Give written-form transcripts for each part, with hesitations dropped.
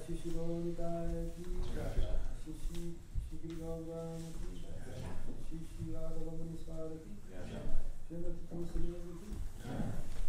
Shishi Gauranitai ki jai. Shishi Shri Bhagavan ki jai. Shishi Radhavamani Swara ki jai. Srimati Tulsi Devi ki jai.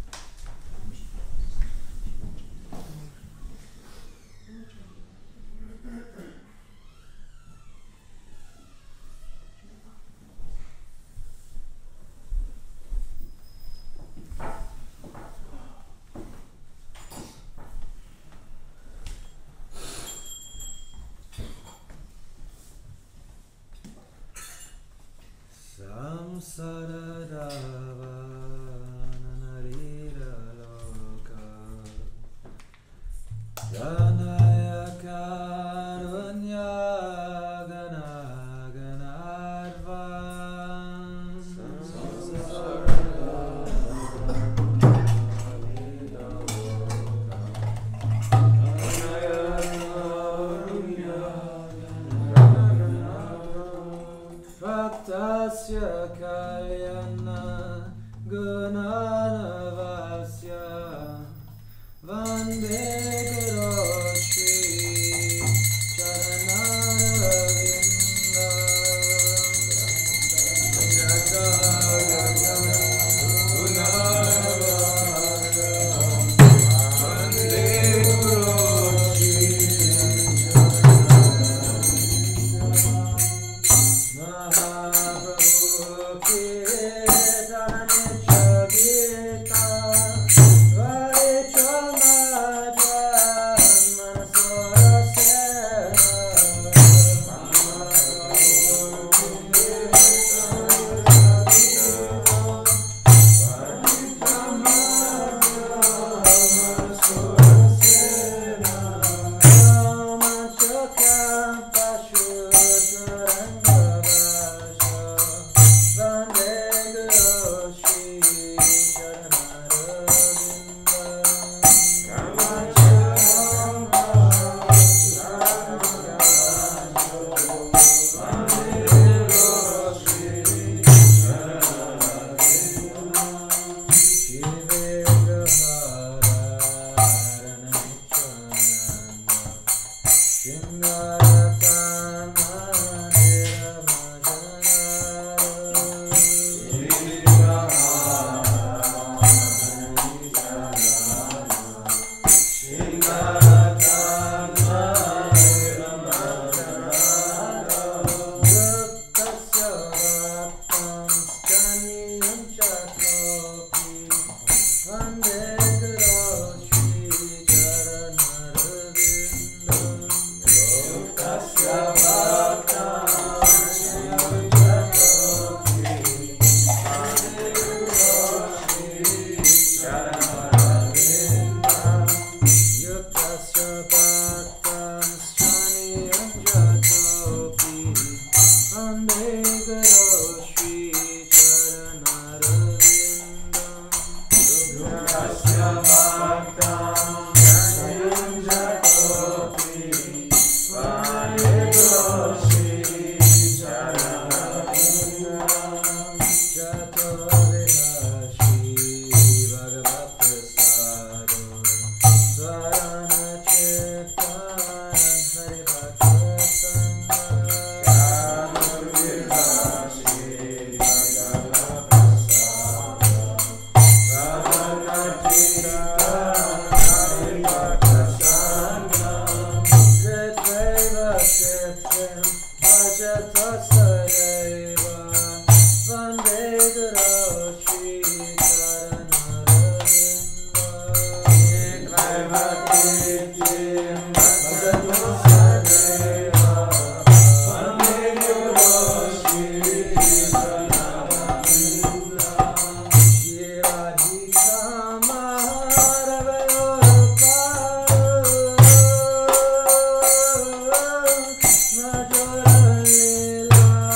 Samsaradava nanarira loka Janaya karunya ganaganarvan Samsaradava nanarira loka Janaya karunya Bhaktasya Kalyana Gunanavasya Vande Guru Shri Charanaravinda Vande Guru Shri Leela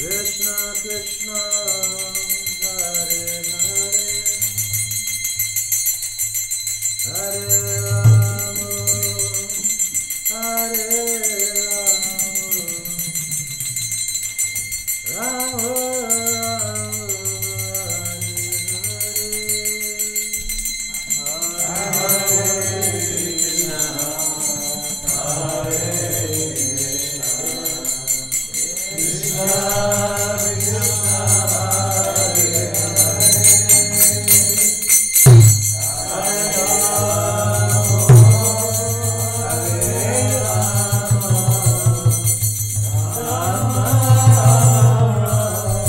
Hare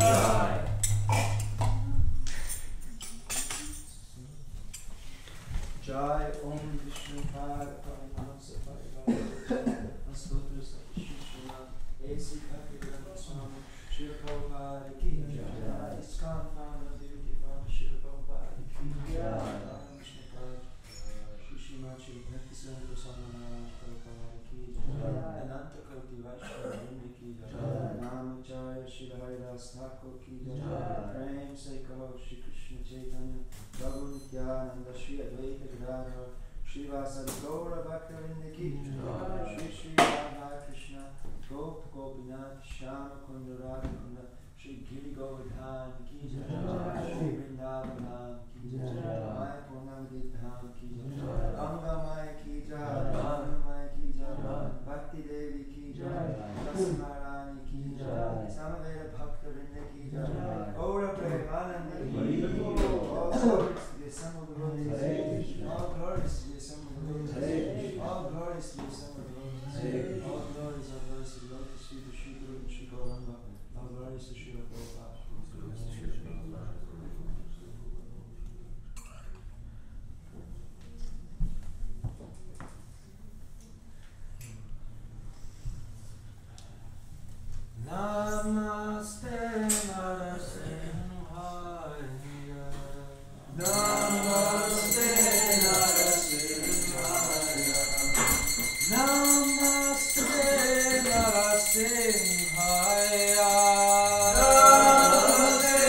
Jai Om Vishnu Pada Paramahansa Parivara Astotra Satishishuna A.C. Bhaktivedanta Swami Srila Prabhupada Ki Jai ISKCON Founder Devaki Founder Srila Prabhupada Ki Jai Vishnu Pada Shri Srimad Shri Bhaktisiddhanta Swami Maharaj Prabhupada Ki Jai Ananta Koti Vaishnava Vrinda Ki Jai Namacharya Shri Haridas Thakur Ki Jai Prem Se Kaho Shri Krishna Chaitanya Prabhu Nityananda Shri Advaita Gadadhar Srivasadi Gaura Bhaktivinoda Ki Jai Shri Shri Radha Krishna Gop Gopinath Shyama Kunda Radha Kunda Shri Giri Govardhan Ki Jai Shri Vrindavan Dham Ki Jai Maya Purnamadi Dham Ki Jai Ganga Maya Ki Jai Ganga Maya Ki Jai Bhakti Devi Ki Jai Rasmarani Ki Jai Samaveda Bhaktivinoda Ki Jai Gaura Premanandi Ki Jai All glories to the assembled devotees. All glories to the assembled devotees. All glories to the assembled devotees. All glories are glories to the lotus feet of Shri Guru and Shri Gauranga. All glories to Srila Prabhupada. Namaste Narasimhaya. Namaste Narasimhaya. Namaste Narasimhaya. Namaste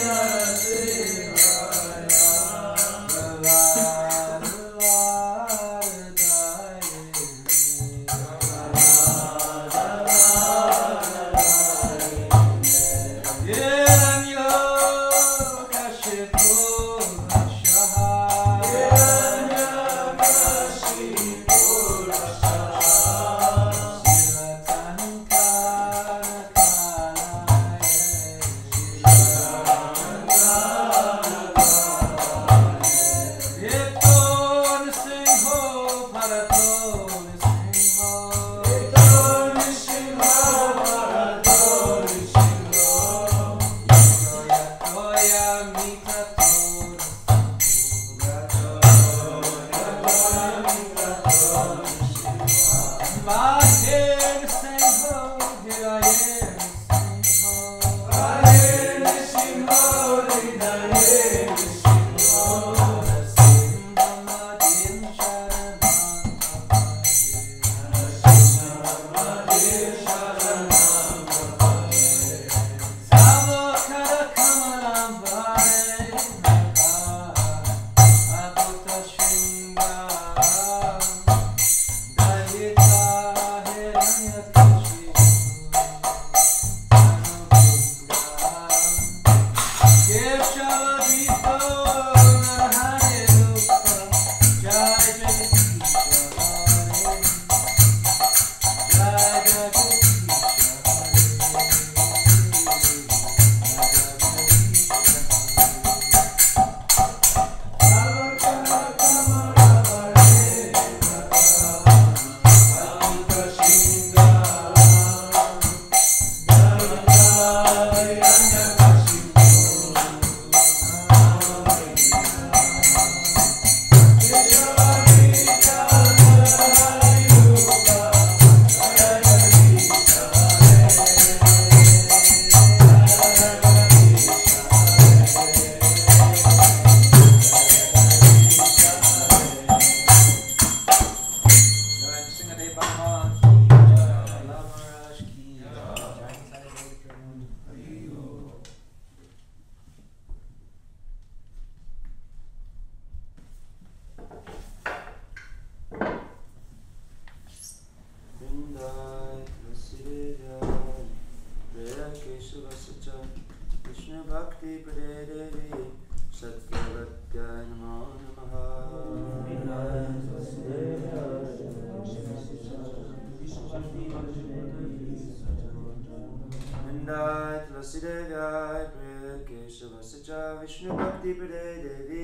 Vishnu Bhakti Prade Devi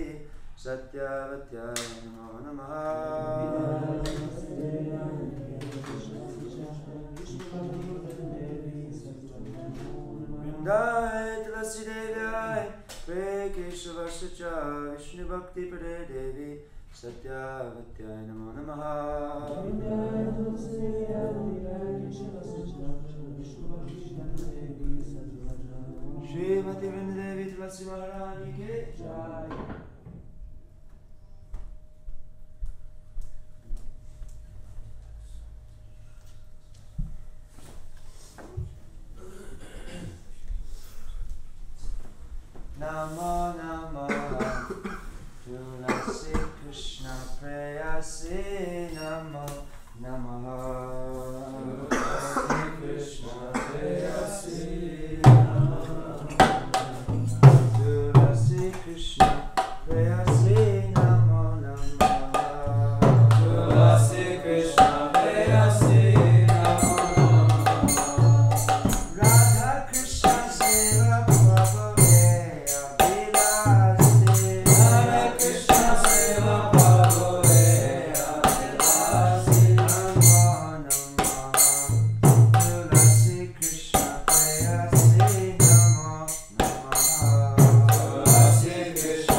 Satyavatya Namo Namaha. Vrindai Tulasi Devai Pre Keshava Sacha Vishnu Bhakti Pade Devi Satyavatyai Namo Namaha Srimati Vrindadevi Tulasi Maharani Ke Jai. Namo Namo Tulasi Krishna Prayasi Namo Namo Tulasi Krishna Prayasi Namo Tulasi Krishna Prayasi Namo Namo Tulasi Krishna Prayasi Namo Radha Krishna Seva Prabhu Krishna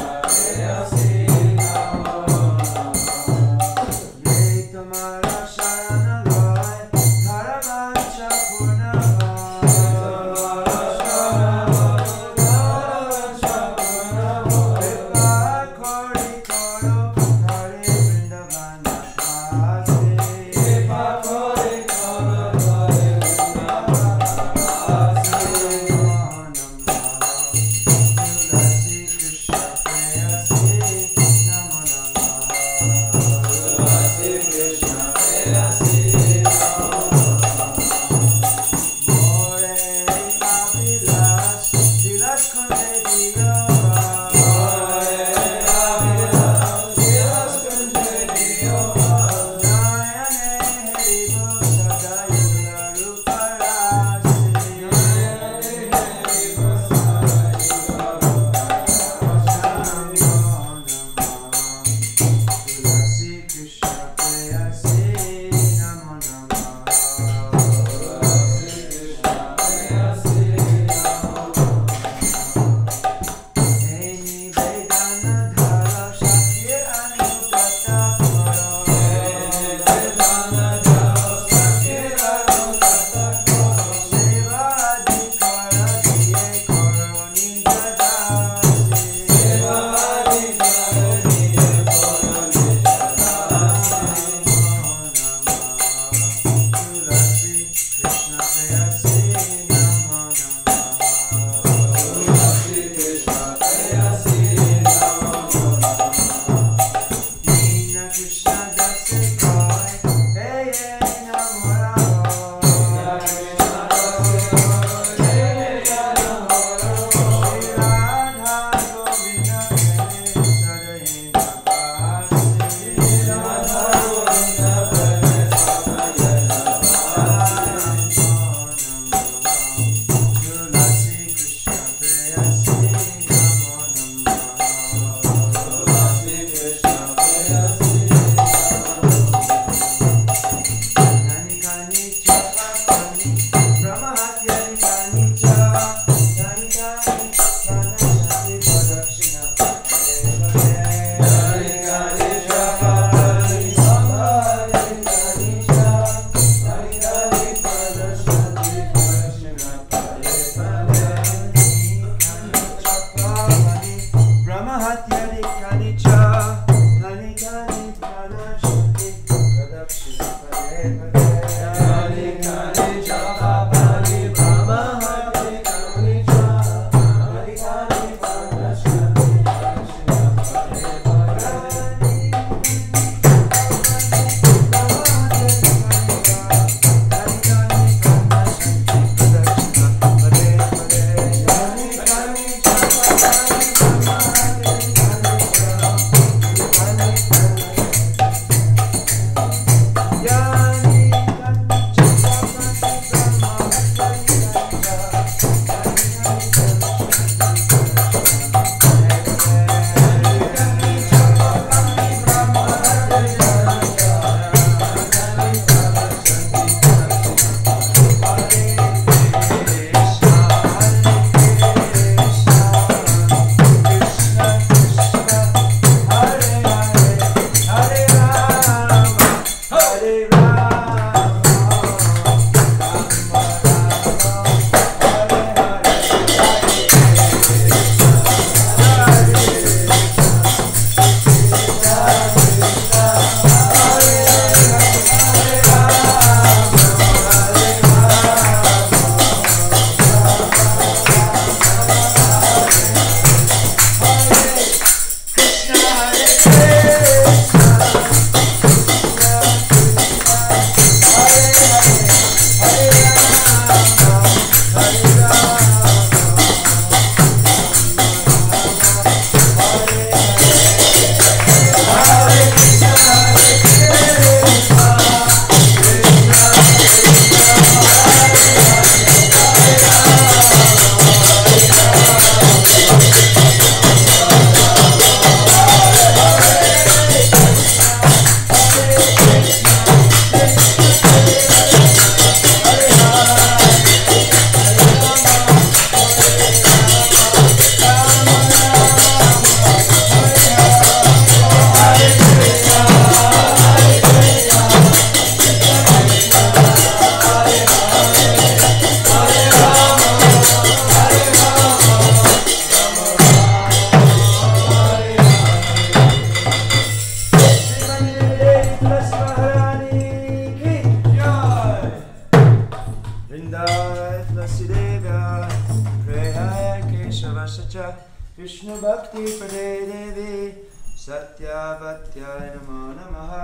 Vishnu Bhakti Prade Devi Satyavatyaya Namo Namaha.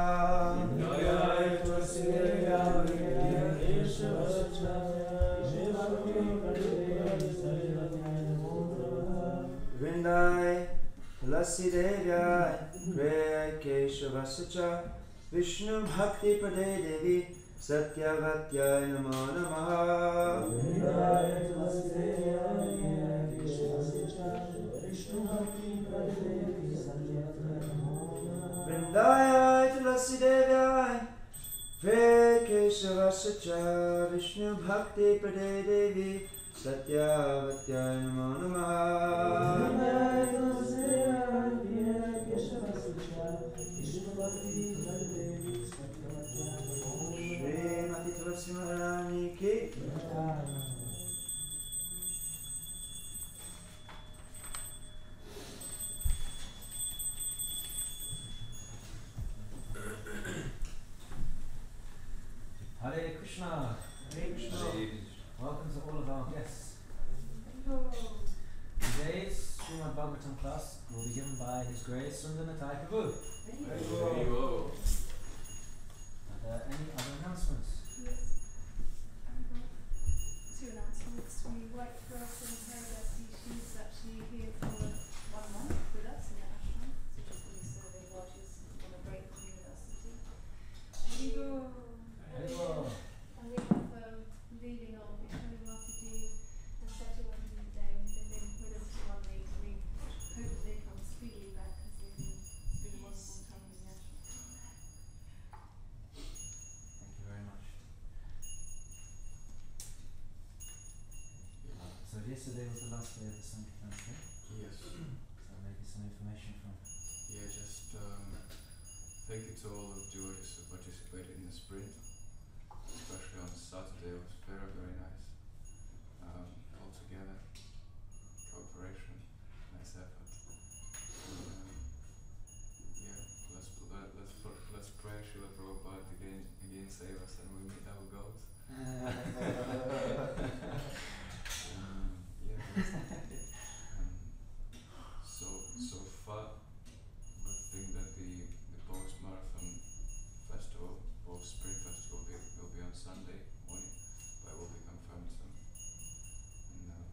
Vrindai Tulasi Devyai Pre Keshavascha Vishnu Bhakti Prade Devi Satyavatyaya Namo Namaha. Vrindai Tulasi Devyai Pre Keshavascha Vishnu Bhakti Prade Devi Satyavatyaya Namo Namaha. Srimati Tulasi Maharani Ki. Hare Krishna. Hare Krishna. Welcome to all of our guests. Today's Srimad Bhagavatam class will be given by His Grace Sundanatai Prabhu. Are there any other announcements? Yes. Two announcements. We work for some Haridas. She's actually here for 1 month with us in the ashram. So she's going to be serving while she's on a break from university. Haribo. And we have leading on Vishnu Mataji and Satyavati today. They've been with us for 1 week. We hope that they come speedily back because it's been a wonderful time in the ashram. Thank you very much. So yesterday was the last day of the Sankirtan, right? Yes. So maybe some information from. Yeah, just thank you to all of the devotees who participated in the sprint. Especially on Saturday, it was very, very nice. All together, cooperation, nice effort. Yeah, let's pray Srila Prabhupada again save us and we meet our goals. So far, good thing that the post-marathon festival, post-spring festival will be on Sunday morning, but will be confirmed soon. And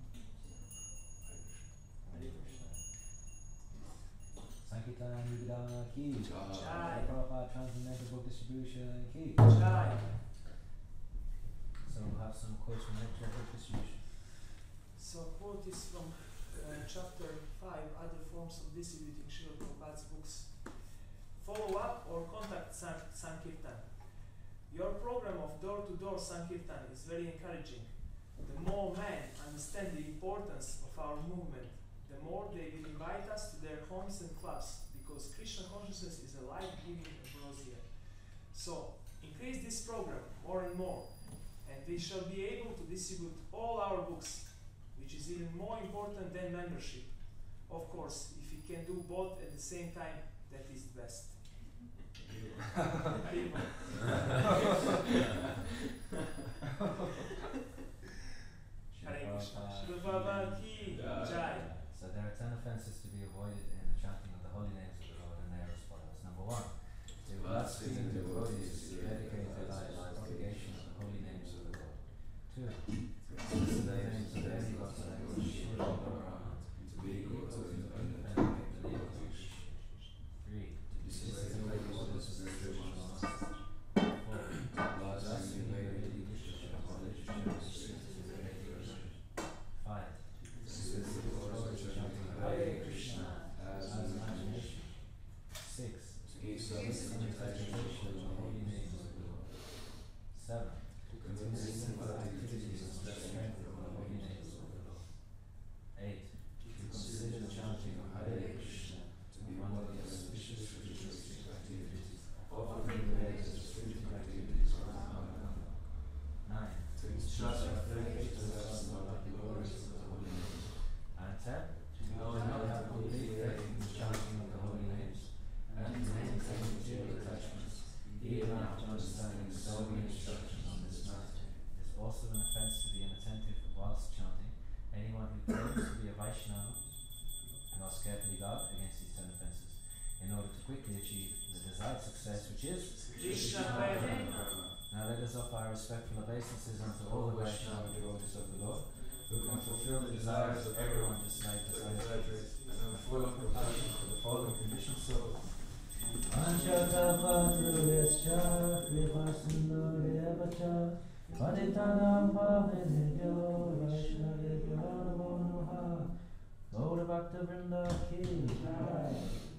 Hare Krishna. Sankirtan Yudhidhamma Ki. Jai. Prabhupada Transcendental Book Distribution Ki. So we'll have some quotes from next book distribution. So quote is from chapter 5, Other Forms of Distributing Srila Prabhupada's Books. Follow up or contact Sankirtan. Your program of door-to-door Sankirtan is very encouraging. The more men understand the importance of our movement, the more they will invite us to their homes and clubs, because Krishna consciousness is a life-giving ambrosia. So increase this program more and more, and we shall be able to distribute all our books, which is even more important than membership. Of course, if we can do both at the same time, that is the best. Hare Krishna. Shri Baba Ki Jai. So there are 10 offences to be avoided in the chanting of the holy names of the Lord, and they are as follows. Number 1, to blaspheme devotees to dedicate their lives to propagation of the holy names of the Lord. 2, to listen the names of any Bhakta like Shiva or Brahma, to be equal to and venerate the name of Krishna. 3, to disseminate the orders of spiritual masters. 4, to blaspheme the Vedic literature, knowledge, chemistry, and religion. 5, to specific orders of chanting Hare Krishna as imagination. 6, to give service and meditation most carefully guard against these 10 offences, in order to quickly achieve the desired success, which is Krishna Prema. Now let us offer our respectful obeisances unto all the Vaishnava devotees of the Lord, who can fulfill the desires of everyone just like as I and have full of compassion for the fallen conditioned souls. Anshatapatruvescha kripasundoryevacha Patitanam pavinebhyo Vaishnavebhyo namo namaha Gaura Bhakta Vrinda ki jai.